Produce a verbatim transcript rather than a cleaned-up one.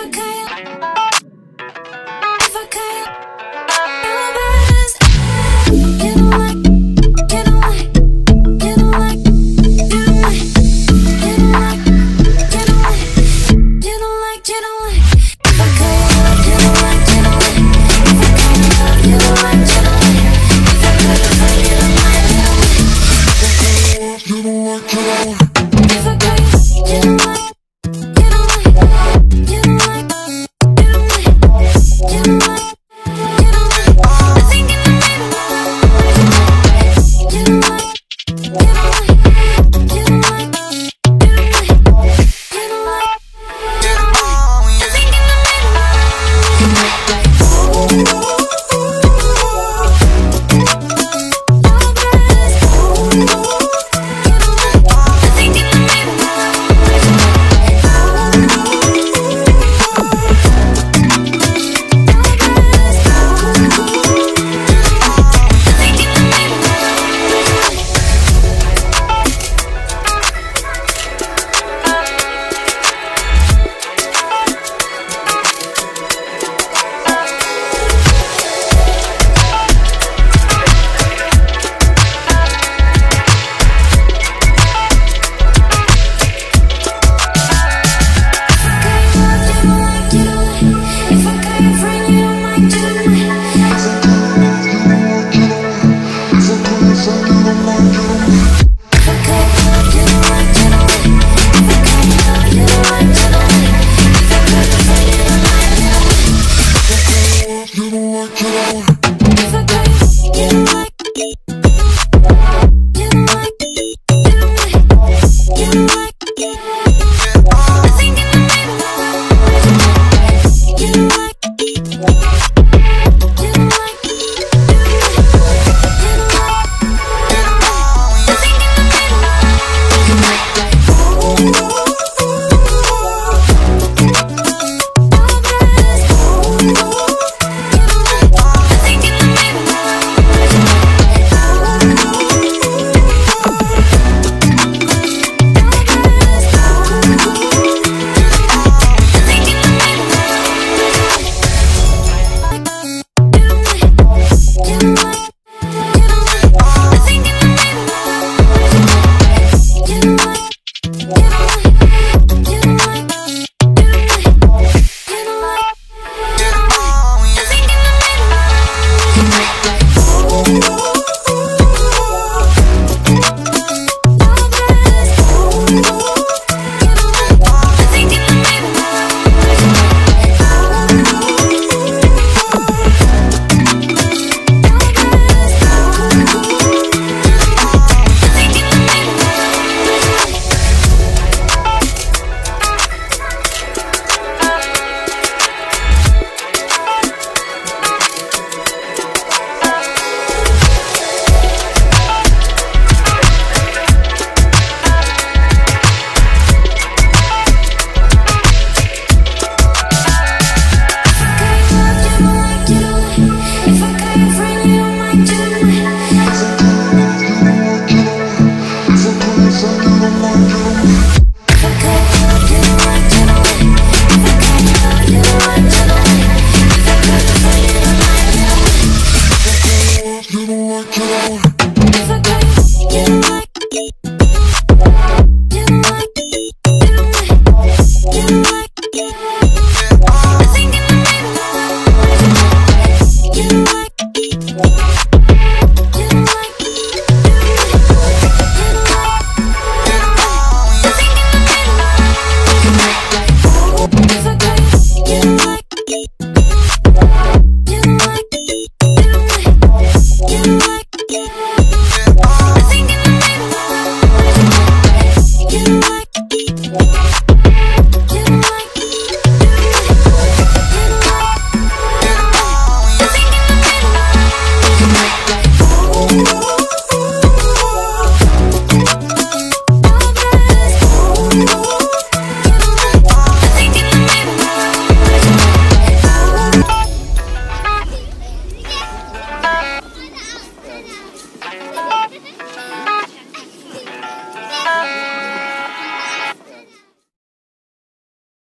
I could, if I could, you don't like, you don't like, you don't like, you don't like, you don't like, you don't like, you don't like, you don't like. If I could, you don't like, you don't like. If I could, you don't like, you don't like. If I could, you don't like, you don't like. If I could, you don't like.